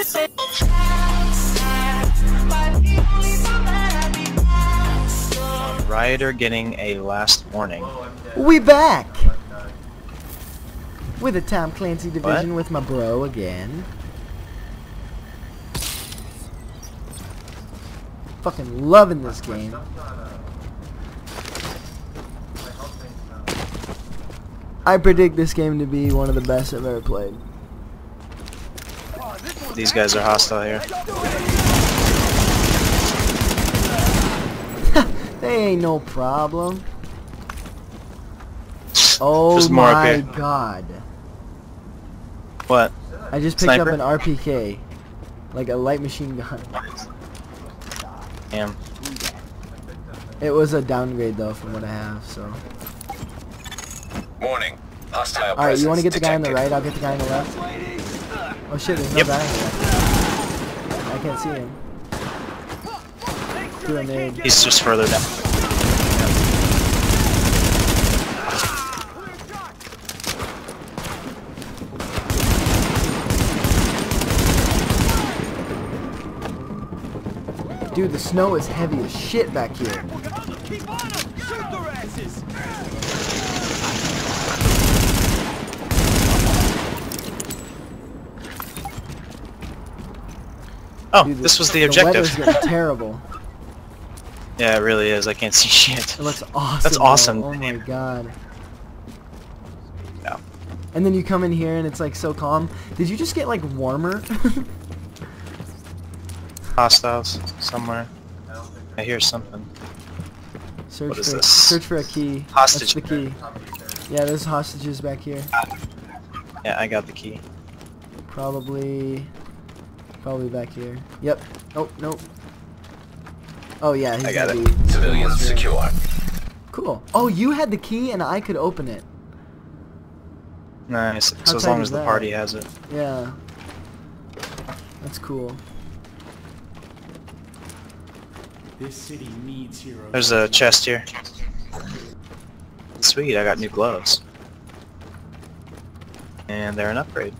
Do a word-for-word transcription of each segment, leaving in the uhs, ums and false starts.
Rioter getting a last warning. We back with a Tom Clancy Division What? with my bro again. Fucking loving this game. I predict this game to be one of the best I've ever played. These guys are hostile here. They ain't no problem. Oh There's more up my here. god. What? I just picked Sniper? up an R P K. Like a light machine gun. Damn. It was a downgrade though from what I have, so. Warning. Hostile Alright, you wanna get the guy on the detected. right, I'll get the guy on the left. Oh shit, there's no Yep. guy on the left. I can't see him. Grenade. He's just further down. Dude, the snow is heavy as shit back here. Oh, Dude, this was the The objective. weather's getting terrible. Yeah, it really is. I can't see shit. It looks awesome. That's though. awesome. Oh my god. Yeah. And then you come in here and it's like so calm. Did you just get like warmer? Hostiles somewhere. I hear something. Search What is for this? search for a key. Hostage. That's the key. Yeah, there's hostages back here. Yeah, I got the key. Probably probably back here. Yep. Oh, nope. Oh yeah, he's I got gonna it. be Civilians secure. Cool. Oh, you had the key and I could open it. Nice. How So as tight long is as the that? party has it. Yeah. That's cool. This city needs heroes. There's a chest here. Sweet, I got new gloves. And they're an upgrade.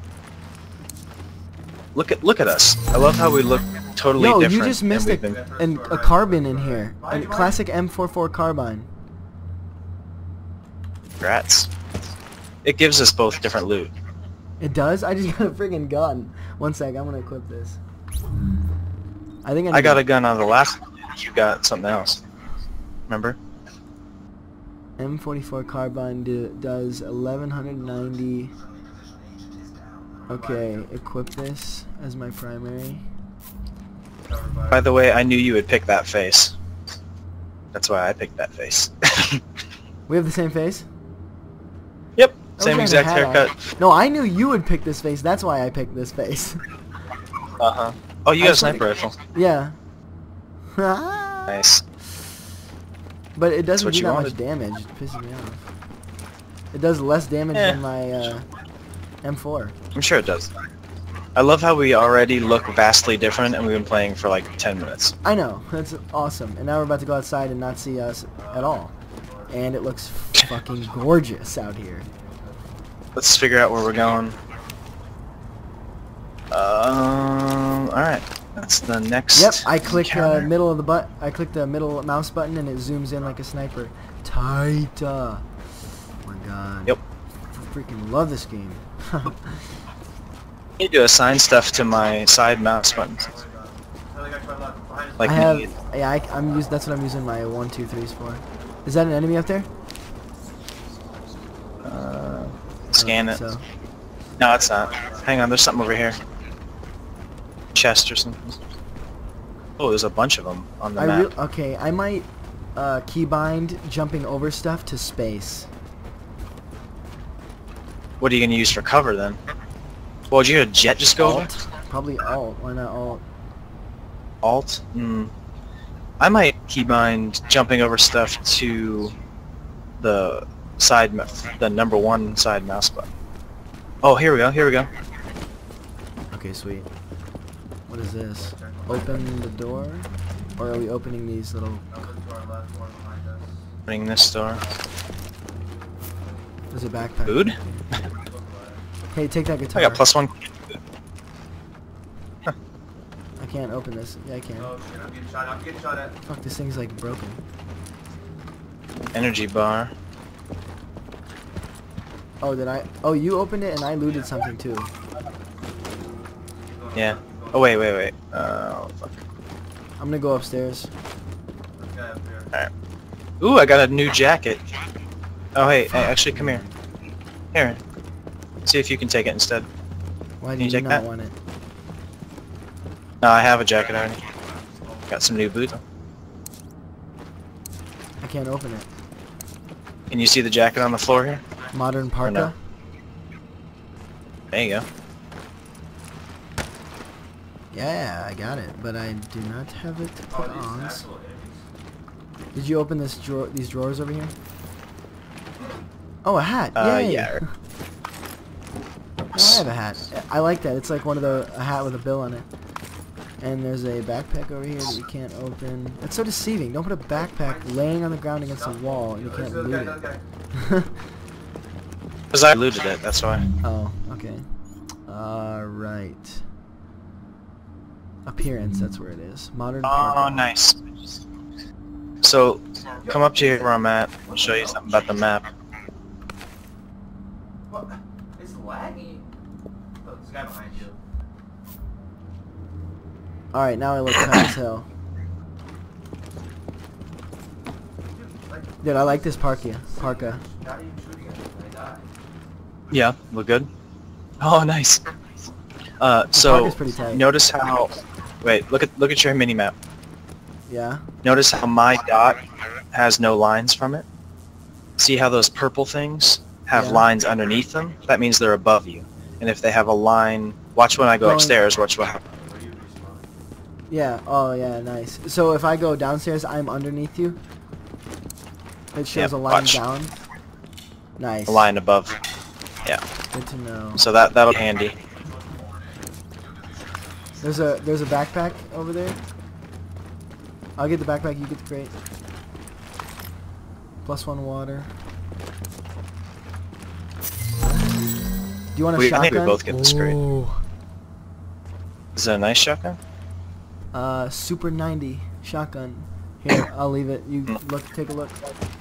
Look at look at us. I love how we look totally Yo, different. you just and missed we've a, been- an, a carbine in here. A classic M forty-four carbine. Rats. It gives us both different loot. It does? I just got a friggin' gun. One sec, I'm gonna equip this. I think I, I need got to- a gun on the last one. You got something else. Remember? M forty-four carbine do, does eleven ninety. Okay, equip this as my primary. By the way, I knew you would pick that face. That's why I picked that face. We have the same face? Yep, I same wish I had exact a hat on. haircut. No, I knew you would pick this face. That's why I picked this face. Uh-huh. Oh, you I got a just wanna- sniper rifle. Yeah. Nice. But it doesn't what do you that wanted. much damage. It pisses me off. It does less damage Eh. than my uh, M four. I'm sure it does. I love how we already look vastly different and we've been playing for like ten minutes. I know. That's awesome. And now we're about to go outside and not see us at all. And it looks fucking gorgeous out here. Let's figure out where we're going. Um, alright. That's the next Yep, I click uh, encounter. middle of the butt. I click the middle mouse button and it zooms in like a sniper. Tight. Uh, oh my god. Yep. I freaking love this game. I need to assign stuff to my side mouse buttons. Like I have. me. Yeah, I, I'm use. That's what I'm using my one, two, threes for. Is that an enemy up there? Uh, scan I it. don't think No, it's not. Hang on, there's something over here. Chest or something. Oh, there's a bunch of them on the I map. re okay, I might uh, keybind jumping over stuff to space. What are you gonna use for cover then? Well, did you a jet just go over? Alt? Probably alt. Why not alt? Alt? Hmm. I might keybind jumping over stuff to the side, ma- the number one side mouse button. Oh, here we go. Here we go. Okay, sweet. What is this? Open the door? Or are we opening these little... Opening this door. There's a backpack. Food? Hey, take that guitar. I got plus one. can't open this. Yeah, I can. Oh shit, I'm getting shot at. I'm getting shot at. Fuck, this thing's like broken. Energy bar. Oh, did I? Oh, you opened it and I looted something too. Yeah. Oh wait, wait, wait. Uh, oh, fuck. I'm gonna go upstairs. This guy up there. Alright. Ooh, I got a new jacket. Oh hey, hey, actually, come here. Here. See if you can take it instead. Why Can do you you take not that? want it? No, I have a jacket already. Got some new boots. I can't open it. Can you see the jacket on the floor here? Modern parka. no? There you go. Yeah, I got it, but I do not have it to Oh, put these on. actual enemies. Did you open this drawer? These drawers over here? Oh, a hat! Uh, Yay! yeah. Oh, I have a hat. I like that. It's like one of the a hat with a bill on it. And there's a backpack over here that you can't open. That's so deceiving. Don't put a backpack laying on the ground against a wall and you can't There's loot another guy, it. another guy. Because I looted it, that's why. Oh, okay. Alright. Appearance, that's where it is. Modern Oh, parka. nice. So, come up to here where I'm at. I'll show you something about the map. What? It's laggy. Oh, there's a guy behind you. Alright, now I look fat as hell. Dude, like, Dude, I like this parka. Parka. not even shooting at me when I die. Yeah, look good. Oh, nice. Uh, so parka's pretty tight. notice how. Wait, look at look at your mini map. Yeah? Notice how my dot has no lines from it. See how those purple things have Yeah. lines underneath them? That means they're above you. And if they have a line, watch when I go Going- upstairs. Watch what happens. Where you respawn. Yeah, oh yeah, nice. So if I go downstairs, I'm underneath you? It shows Yep, a line watch. down? Nice. A line above. Yeah. Good to know. So that that'll be handy. There's a there's a backpack over there. I'll get the backpack, you get the crate. Plus one water. Do you want a We- I shotgun? think we both get this crate. Ooh. Is it a nice shotgun? Uh, Super ninety shotgun. Here, I'll leave it. You Mm. look, take a look.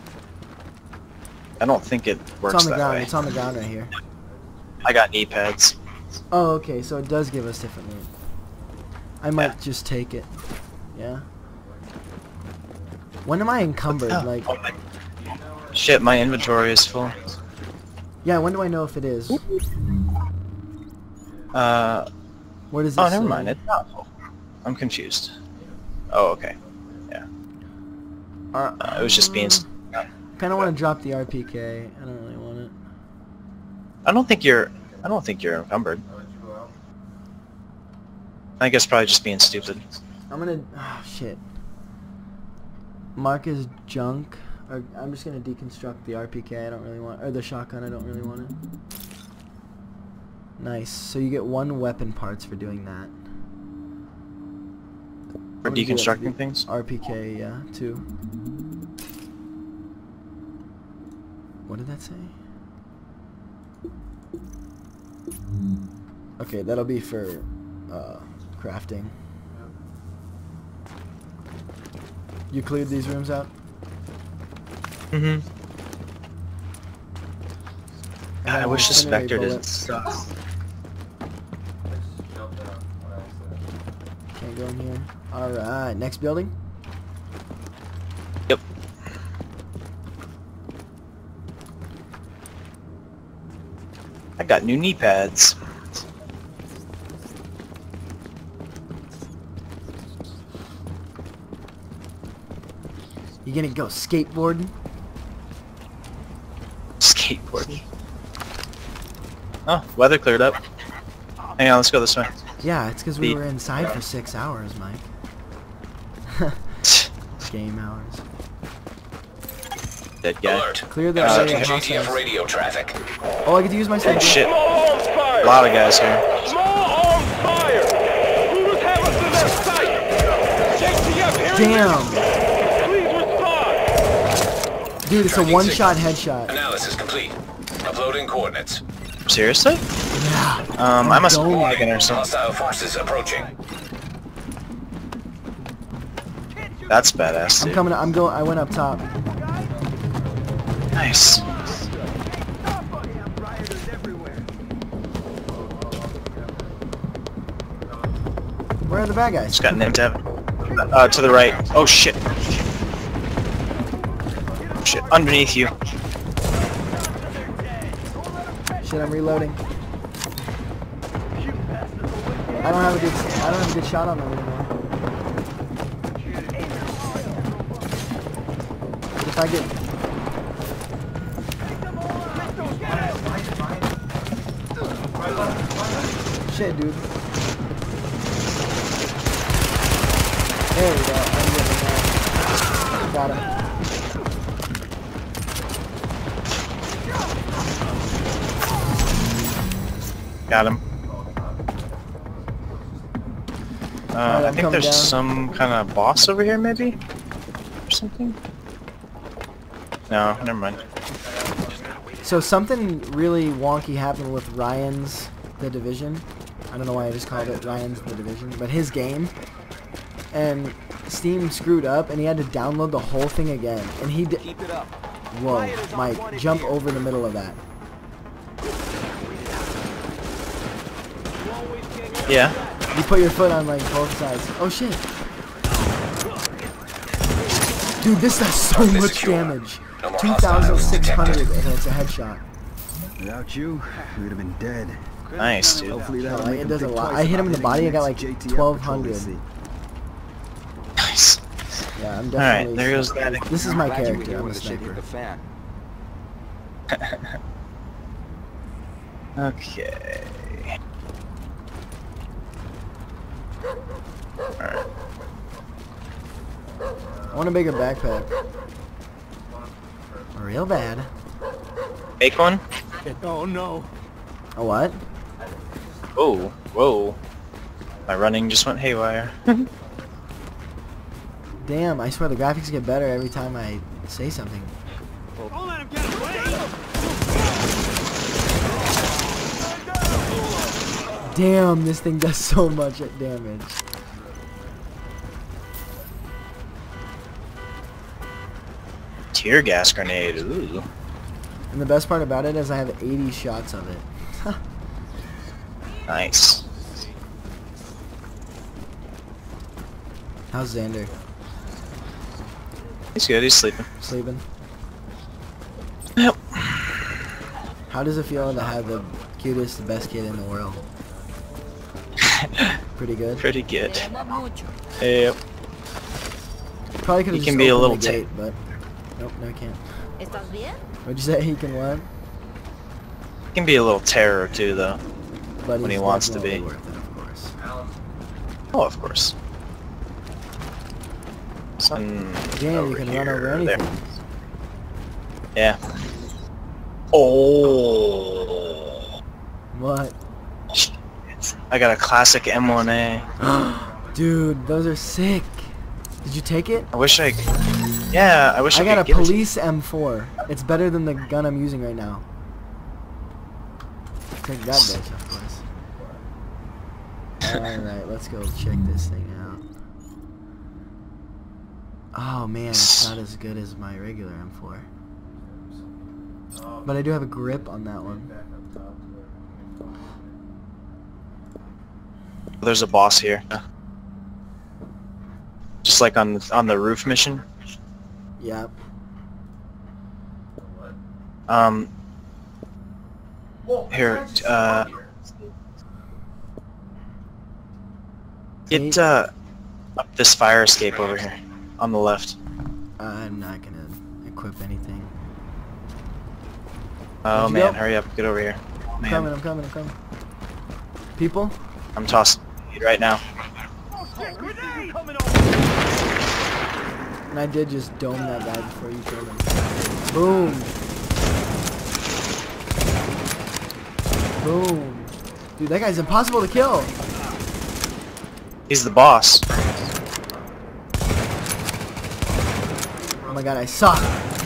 I don't think it works It's on the that ground. way. It's on the ground right here. I got knee pads. Oh, okay. So it does give us different loot. I might Yeah. just take it. Yeah. When am I encumbered? Oh, Like, oh my- Shit, my inventory is full. yeah. When do I know if it is? Uh, Where does it oh, never say? mind. It's not full. I'm confused. Oh, okay. Yeah. Uh, Uh, it was just being. s- Kind of want to drop the R P K. I don't really want it. I don't think you're. I don't think you're encumbered. I'll let you go out. I think it's probably just being stupid. I'm gonna. Oh, shit. Mark is junk. Or I'm just gonna deconstruct the R P K. I don't really want, or the shotgun. I don't really want it. Nice. So you get one weapon parts for doing that. For I'm gonna do that to deconstructing the things. R P K, yeah, too. What did that say? Okay, that'll be for uh, crafting. You cleared these rooms out? Mm-hmm. And I then wish the incendiary Spectre didn't bullet. suck. I just jumped out on accident. Can't go in here. Alright, next building? Yep. I got new knee pads. You gonna go skateboarding? Skateboarding. Oh, weather cleared up. Hang on, let's go this way. Yeah, it's because we The- were inside for six hours, Mike. Game hours. Dead guy. Alert. Clear the Uh, area. J T F hostiles. radio traffic. Oh, I get to use my Oh sniper. shit. A lot of guys here. Damn! Dude, it's a Tracking one-shot signal. headshot. Analysis complete. Uploading coordinates. Seriously? Yeah. Um, I must be Don't. lagging or something. Hostile forces approaching. That's badass, I'm dude. coming. I'm going. I went up top. Nice. Where are the bad guys? Just got named Evan. Uh, to the right. Oh shit. Shit, underneath you. Shit, I'm reloading. I don't have a good. I don't have a good shot on them anymore. If I get. Shit, dude. There we go. I'm getting that. Got him. Got him. Uh, Alright, I I'm think coming there's down. some kind of boss over here, maybe? Or something? No, never mind. So something really wonky happened with Ryan's The Division. I don't know why I just called it Ryan's The Division, but his game. And Steam screwed up, and he had to download the whole thing again. And he did. Keep it up. Whoa, Mike, jump over the middle of that. Yeah. You put your foot on like both sides. Oh shit. Dude, this does so Target much secure. damage. No more two thousand six hundred hostiles and it's a headshot. Without you, we would have been dead. Nice, dude. Hopefully that'll Like, make it him does a think lot. twice I hit him in about the body, I got hitting like the next J T F twelve patrol hundred. they see. Nice. Yeah, I'm Alright, definitely. there goes that. This is my Glad you were character. here I'm when a the shit hit sniper. the fan. Okay. Alright. I want a bigger backpack. Real bad. Make one? Oh no. A what? Oh, whoa. My running just went haywire. Damn, I swear the graphics get better every time I say something. Don't let him get away. Damn, this thing does so much damage. Tear gas grenade, ooh. And the best part about it is I have eighty shots of it. Nice. How's Xander? He's good, he's sleeping. Sleeping? Yep. How does it feel to have the cutest, the best kid in the world? Pretty good? Pretty good. Yep. Probably could He have can just be a opened little the ta- gate, but nope, no, I can't. ¿Estás bien? What'd you say? He can what? He can be a little terror too, though. But When he he's wants to definitely be. worth it, of course. Oh, of course. Sun Damn, you can run over here, there. anything. Yeah. Oh. What? I got a classic M one A. Dude, those are sick. Did you take it? I wish I. Yeah, I wish I, I got could a give it to- police M four. It's better than the gun I'm using right now. Take that bitch, of course. Alright, let's go check this thing out. Oh man, it's not as good as my regular M four. But I do have a grip on that one. There's a boss here. Just like on the, on the roof mission. Yep. Um. Here, uh. Get uh up this fire escape over here, on the left. I'm not gonna equip anything. Oh Where'd you man, go? hurry up, get over here. I'm Man, coming, I'm coming, I'm coming. People? I'm tossing it right now. And I did just dome that guy before you killed him. Boom. Boom. Dude, that guy's impossible to kill. He's the boss. Oh my god, I suck.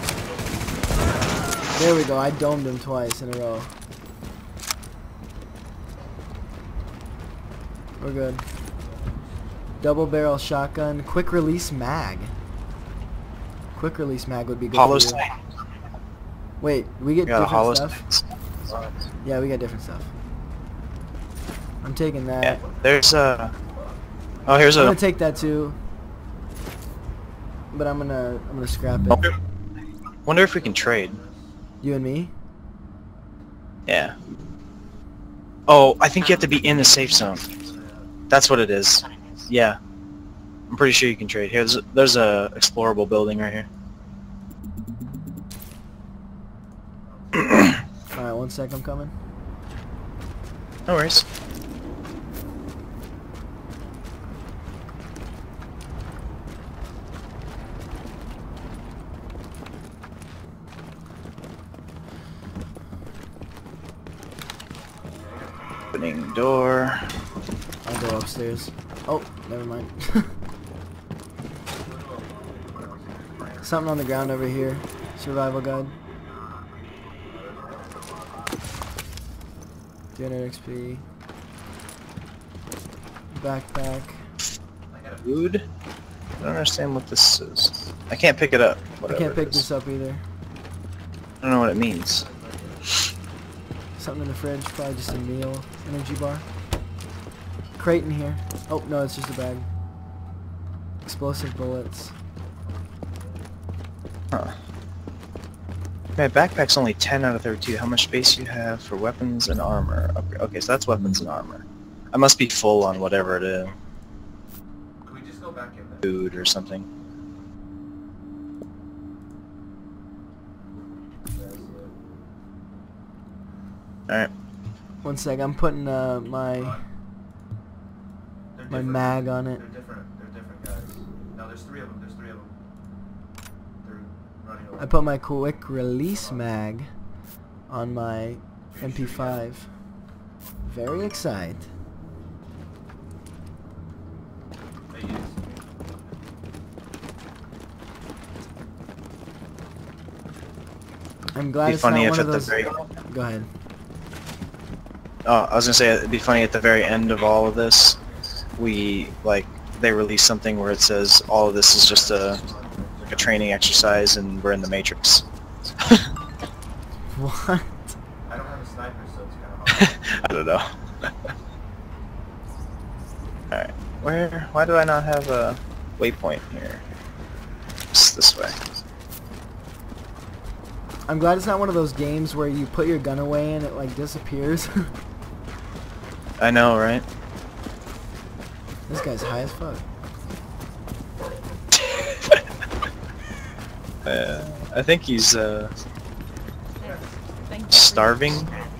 There we go, I domed him twice in a row. We're good. Double barrel shotgun. Quick release mag. Quick release mag would be good. Hollow for you. sight. Wait, we get We got a different hollow stuff? sight. Yeah, we got different stuff. I'm taking that. Yeah, there's a. Oh, here's I'm a. gonna take that too. But I'm gonna I'm gonna scrap it. Wonder, wonder if we can trade. You and me? Yeah. Oh, I think you have to be in the safe zone. That's what it is. Yeah. I'm pretty sure you can trade. Here, there's a, there's a explorable building right here. Alright, one sec, I'm coming. No worries. Opening door. I'll go upstairs. Oh, never mind. Something on the ground over here. Survival guide. two hundred X P. Backpack. Food? I don't understand what this is. I can't pick it up. I Whatever can't pick it is. this up either. I don't know what it means. Something in the fridge, probably just a meal. Energy bar. Crate in here. Oh, no, it's just a bag. Explosive bullets. Huh. Okay, backpack's only ten out of thirty-two. How much space you have for weapons and armor? Okay, okay, so that's weapons and armor. I must be full on whatever it is. Can we just go back in there? Food or something. Alright. One sec, I'm putting uh, my They're my different. mag on it. They're different. They're different guys. No, there's three of them. There's three of them. They're running away. I put my quick release mag on my M P five. Very excited. They use. I'm glad Be it's funny not if one of at the those. very. Go ahead. Oh, I was gonna say it'd be funny at the very end of all of this, we like they release something where it says all of this is just a like a training exercise and we're in the Matrix. What? I don't have a sniper, so it's kind of hard. I don't know. Alright, where? Why do I not have a waypoint here? It's this way. I'm glad it's not one of those games where you put your gun away and it like disappears. I know, right? This guy's high as fuck. Uh, I think he's uh, starving.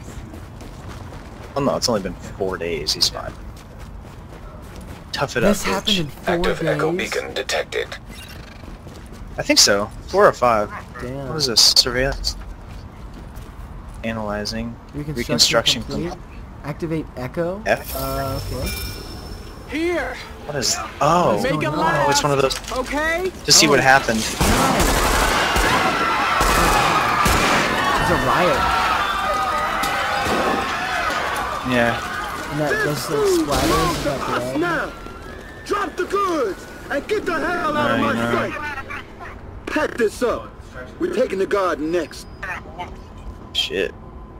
Oh no, it's only been four days. He's fine. Tough it up. This happened in four Active days. echo beacon detected. I think so. Four or five. Damn. What is this? Surveillance. Analyzing. Reconstruction, Reconstruction complete. complete. Activate echo. F? Uh, okay. Here. What is? Oh, Make it oh, last. it's one of those. Okay. To see Oh. what happened. There's a riot. Yeah. And that just like splatters and that blood. Now, drop the goods and get the hell out of No, my you know. sight. Pack this up. We're taking the garden next. Shit.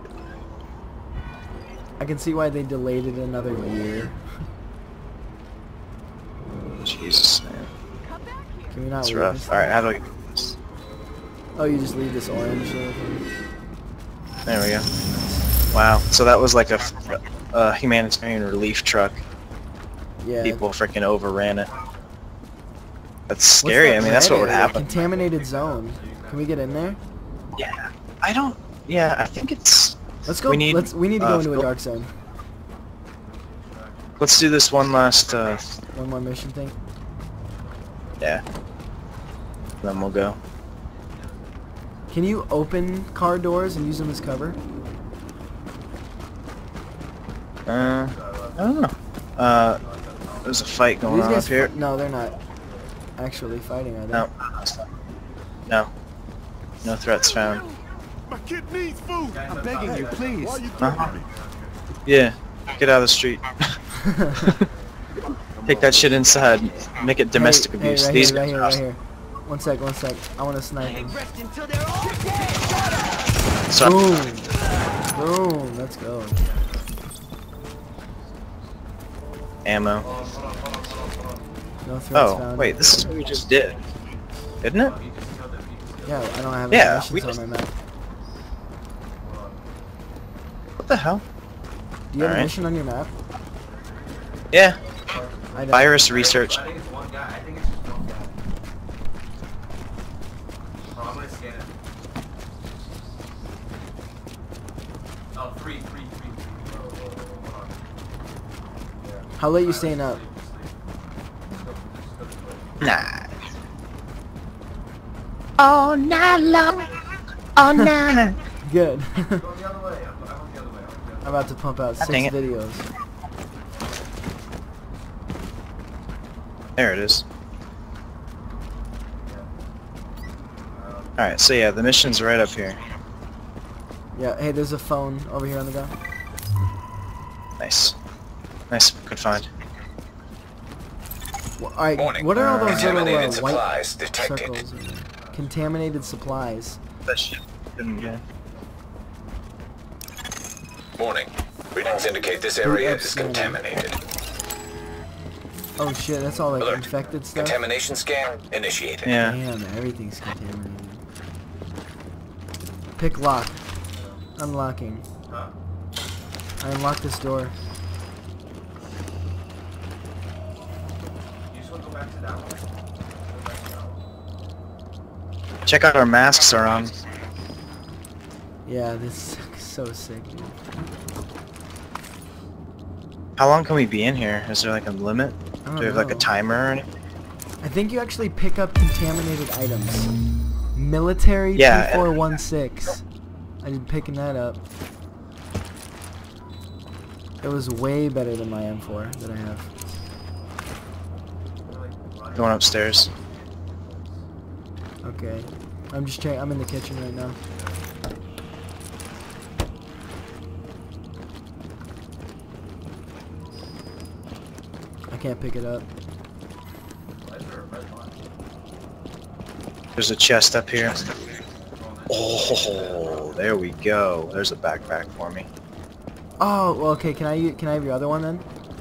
I can see why they delayed it another year. Jesus, man. Can we not That's leave rough. this? Alright, how do I get this? Oh, you just leave this orange little thing. There we go. Wow. So that was like a, a humanitarian relief truck. Yeah. People freaking overran it. That's What's scary. that I mean, that's what red would area? happen. Contaminated zone. Can we get in there? Yeah. I don't. Yeah, I think it's. Let's go. We need, let's. We need to go uh, into a fil- dark zone. Let's do this one last. Uh, One more mission thing. yeah. Then we'll go. Can you open car doors and use them as cover? Uh, I don't know. Uh, there's a fight going These on up guys here. fi- no, they're not actually fighting, are they? No. No. No threats found. My kid needs food. I'm begging you, please. Why you Uh-huh. Yeah. Get out of the street. Take that shit inside. Make it domestic hey, abuse. Hey, right These here, right here, right guys- here. One sec, one sec. I want to snipe him. Sorry. Boom. Boom. Let's go. Ammo. No threats Oh, found. wait, this is what we just did. Isn't it? Yeah, I don't have Yeah, any we missions on my map. What the hell? Do you have a Alright. mission on your map? Yeah. I don't. Virus research. I think it's one guy. I think it's just one guy. Oh, I'm gonna scan it. Oh, three, three, three, three. Whoa, whoa, whoa, hold on. Yeah. How late you staying up? Nah. All night long. All night. Good. Go the other way. I'm, I'm the other way. I'm the other way. I'm about to pump out God six dang it. videos. There it is. Alright, so yeah, the mission's right up here. Yeah, hey, there's a phone over here on the ground. Nice. Nice, good find. Well, alright, Warning. what are all those little Contaminated uh, white supplies detected. circles? in there? Contaminated supplies. That shit didn't get. Warning. Readings indicate this area is Excellent. contaminated. Oh shit, that's all like Alert. infected stuff? Contamination scan initiated. Yeah. Damn, everything's contaminated. Pick lock. Unlocking. Huh? I unlocked this door. You just want to go back to that one? Go back to that one. Check out our masks are on. Yeah, this is so sick, dude. How long can we be in here? Is there like a limit? I don't Do we have like a know. timer or anything? I think you actually pick up contaminated items. Military Yeah, two four one six. I've been picking that up. It was way better than my M four that I have. Going upstairs. Okay. I'm just checking. I'm in the kitchen right now. I can't pick it up. There's a chest up here. Oh, there we go. There's a backpack for me. Oh, well, okay. Can I u- can I have your other one then?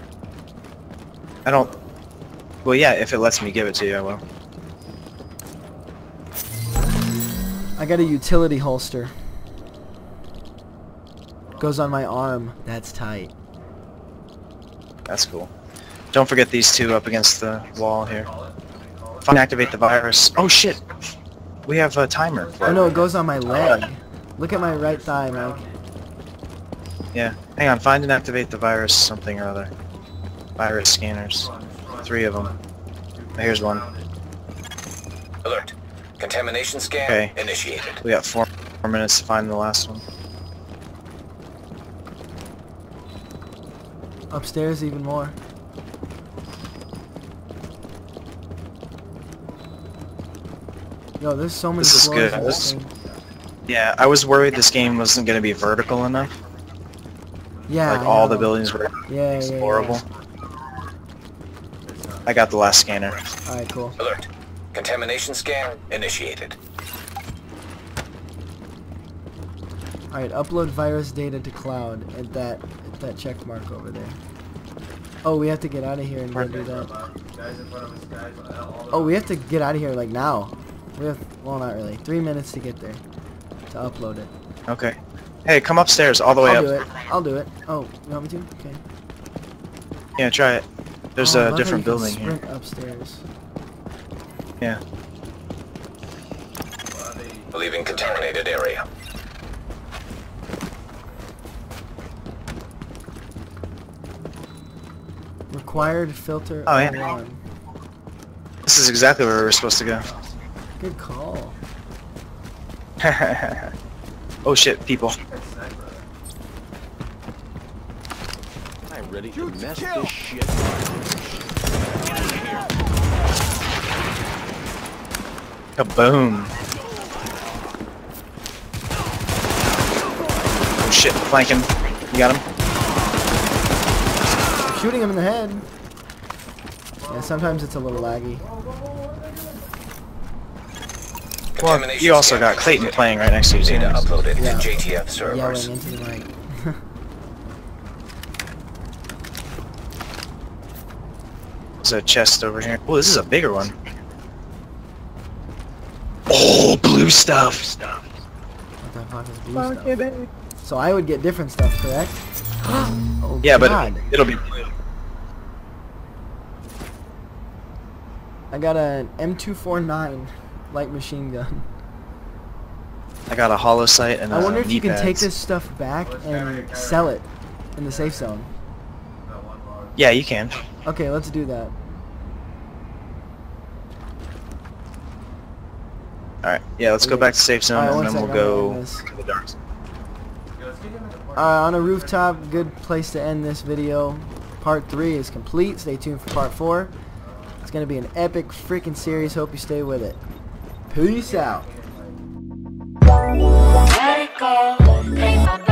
I don't... Well, yeah, if it lets me give it to you, I will. I got a utility holster. Goes on my arm. That's tight. That's cool. Don't forget these two up against the wall here. Find activate the virus. Oh shit! We have a timer for Oh it. no, it goes on my leg. Look at my right thigh, Mike. Yeah. Hang on, find and activate the virus something or other. Virus scanners. Three of them. Here's one. Alert. Contamination scan Okay. initiated. We got four more minutes to find the last one. Upstairs even more. Yo, there's so many This is floors good. in this This- thing. Yeah, I was worried this game wasn't going to be vertical enough. Yeah, Like I all the know. buildings were Yeah, yeah, explorable. yeah. I got the last scanner. Alright, cool. Alert. Contamination scan initiated. Alright, upload virus data to cloud at that at that check mark over there. Oh, we have to get out of here and go do that. Guys in front of us, guys. All the Oh, we have to get out of here like now. We have, well, not really. Three minutes to get there to upload it. Okay. Hey, come upstairs all the way I'll do up. it. I'll do it. Oh, you want me to? Okay. Yeah, try it. There's Oh, I a love how different you can building here. sprint upstairs. Yeah. Leaving contaminated area. Required filter Oh, yeah. on. This is exactly where we were supposed to go. Good call. Oh shit, people. I'm ready to Shoot, mess kill. this shit. Kaboom. Oh shit, flanking. You got him? I'm shooting him in the head. Yeah, sometimes it's a little laggy. Well, you also got Clayton playing right next to you. Data Too. uploaded Yeah. to J T F servers. Yelling into the mic. There's a chest over here. Oh, this is a bigger one. Oh, blue stuff. What the fuck is blue stuff? So I would get different stuff, correct? Oh, Yeah, God. but it'll be blue. I got an M two forty-nine light machine gun. I got a hollow sight and I a wonder if knee you can take pads. this stuff back and sell it in the safe zone. Yeah, you can. Okay, let's do that. Alright, yeah, let's go back to safe zone Alright, one and then sec, we'll I'm go gonna end this. to the dark zone. Uh, on a rooftop, good place to end this video. Part three is complete. Stay tuned for part four. It's gonna be an epic freaking series. Hope you stay with it. Peace out. Let it go. Ain't my